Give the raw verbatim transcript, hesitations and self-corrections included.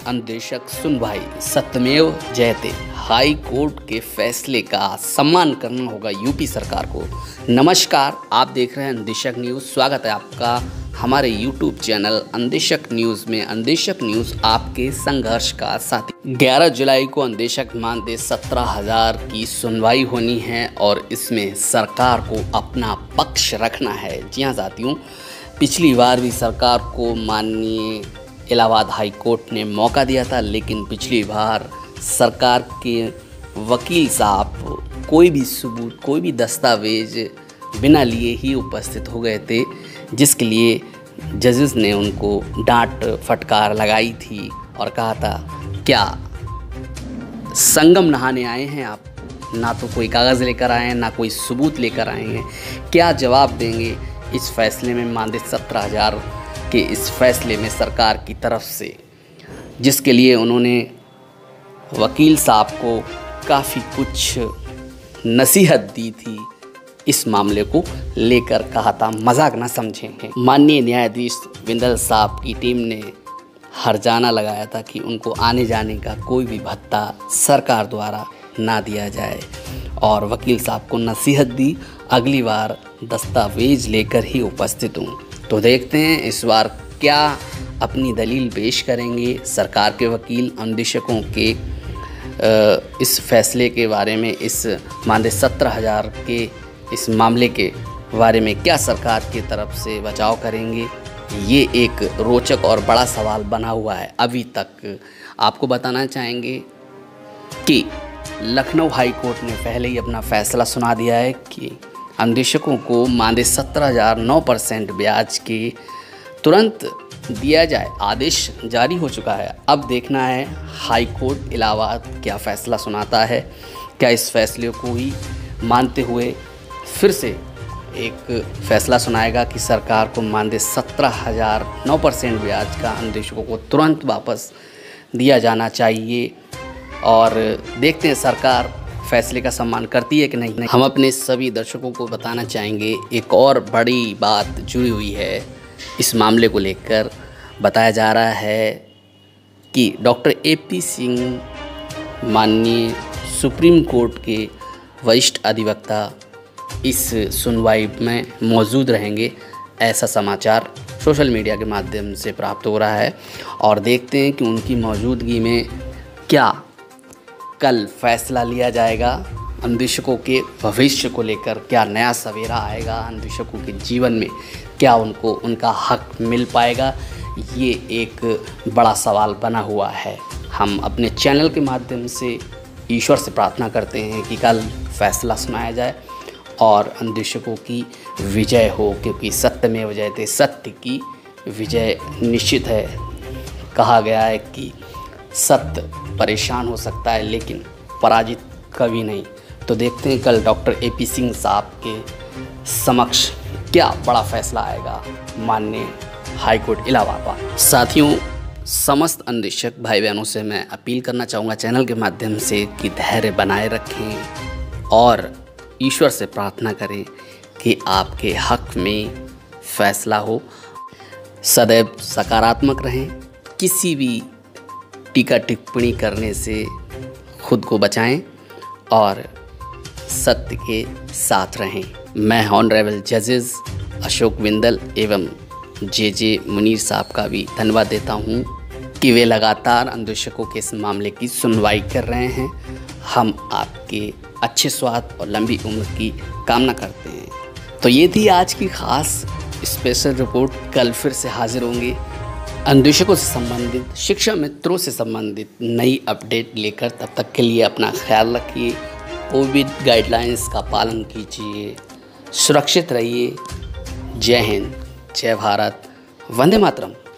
अनुदेशक सुनवाई सत्यमेव जयते। हाई कोर्ट के फैसले का सम्मान करना होगा यूपी सरकार को। नमस्कार, आप देख रहे हैं अनुदेशक न्यूज़। स्वागत है आपका हमारे यूट्यूब चैनल अनुदेशक न्यूज़ में। अनुदेशक न्यूज़ आपके संघर्ष का साथी। ग्यारह जुलाई को अनुदेशक मानदेय सत्रह हजार की सुनवाई होनी है और इसमें सरकार को अपना पक्ष रखना है। जी हाँ साथियों, पिछली बार भी सरकार को माननीय इलाहाबाद हाई कोर्ट ने मौका दिया था, लेकिन पिछली बार सरकार के वकील साहब कोई भी सबूत, कोई भी दस्तावेज बिना लिए ही उपस्थित हो गए थे, जिसके लिए जजेस ने उनको डांट फटकार लगाई थी और कहा था, क्या संगम नहाने आए हैं आप? ना तो कोई कागज़ लेकर आए हैं, ना कोई सबूत लेकर आए हैं। क्या जवाब देंगे इस फैसले में, मानदेय सत्रह हजार के इस फैसले में सरकार की तरफ से, जिसके लिए उन्होंने वकील साहब को काफ़ी कुछ नसीहत दी थी। इस मामले को लेकर कहा था, मजाक ना समझें। माननीय न्यायाधीश बिंदल साहब की टीम ने हर्जाना लगाया था कि उनको आने जाने का कोई भी भत्ता सरकार द्वारा ना दिया जाए और वकील साहब को नसीहत दी, अगली बार दस्तावेज लेकर ही उपस्थित हूँ। तो देखते हैं इस बार क्या अपनी दलील पेश करेंगे सरकार के वकील। अनुदेशकों के इस फैसले के बारे में, इस मानदेय सत्रह हजार के इस मामले के बारे में क्या सरकार की तरफ से बचाव करेंगे, ये एक रोचक और बड़ा सवाल बना हुआ है। अभी तक आपको बताना चाहेंगे कि लखनऊ हाई कोर्ट ने पहले ही अपना फैसला सुना दिया है कि अनुदेशकों को मानदेय सत्रह हजार नौ परसेंट ब्याज के तुरंत दिया जाए। आदेश जारी हो चुका है। अब देखना है हाई कोर्ट इलाहाबाद क्या फ़ैसला सुनाता है। क्या इस फैसले को ही मानते हुए फिर से एक फ़ैसला सुनाएगा कि सरकार को मानदेय सत्रह हजार नौ परसेंट ब्याज का अनुदेशकों को तुरंत वापस दिया जाना चाहिए। और देखते हैं सरकार फैसले का सम्मान करती है कि नहीं। हम अपने सभी दर्शकों को बताना चाहेंगे, एक और बड़ी बात जुड़ी हुई है इस मामले को लेकर। बताया जा रहा है कि डॉक्टर ए पी सिंह माननीय सुप्रीम कोर्ट के वरिष्ठ अधिवक्ता इस सुनवाई में मौजूद रहेंगे। ऐसा समाचार सोशल मीडिया के माध्यम से प्राप्त हो रहा है और देखते हैं कि उनकी मौजूदगी में क्या कल फैसला लिया जाएगा। अनुदेशकों के भविष्य को लेकर क्या नया सवेरा आएगा, अनुदेशकों के जीवन में क्या उनको उनका हक मिल पाएगा, ये एक बड़ा सवाल बना हुआ है। हम अपने चैनल के माध्यम से ईश्वर से प्रार्थना करते हैं कि कल फैसला सुनाया जाए और अनुदेशकों की विजय हो, क्योंकि सत्यमेव जयते, सत्य की विजय निश्चित है। कहा गया है कि सत्य परेशान हो सकता है लेकिन पराजित कभी नहीं। तो देखते हैं कल डॉक्टर ए पी सिंह साहब के समक्ष क्या बड़ा फैसला आएगा माननीय हाई कोर्ट इलाहाबाद। साथियों, समस्त अनुदेशक भाई बहनों से मैं अपील करना चाहूँगा चैनल के माध्यम से कि धैर्य बनाए रखें और ईश्वर से प्रार्थना करें कि आपके हक में फैसला हो। सदैव सकारात्मक रहें, किसी भी टीका टिप्पणी करने से खुद को बचाएं और सत्य के साथ रहें। मैं ऑनरेबल जजेस अशोक बिंदल एवं जे जे मुनीर साहब का भी धन्यवाद देता हूं कि वे लगातार अनुदेशकों के इस मामले की सुनवाई कर रहे हैं। हम आपके अच्छे स्वास्थ्य और लंबी उम्र की कामना करते हैं। तो ये थी आज की खास स्पेशल रिपोर्ट। कल फिर से हाजिर होंगे अनुदेशकों से संबंधित, शिक्षा मित्रों से संबंधित नई अपडेट लेकर। तब तक के लिए अपना ख्याल रखिए, कोविड गाइडलाइंस का पालन कीजिए, सुरक्षित रहिए। जय हिंद, जय भारत, वंदे मातरम।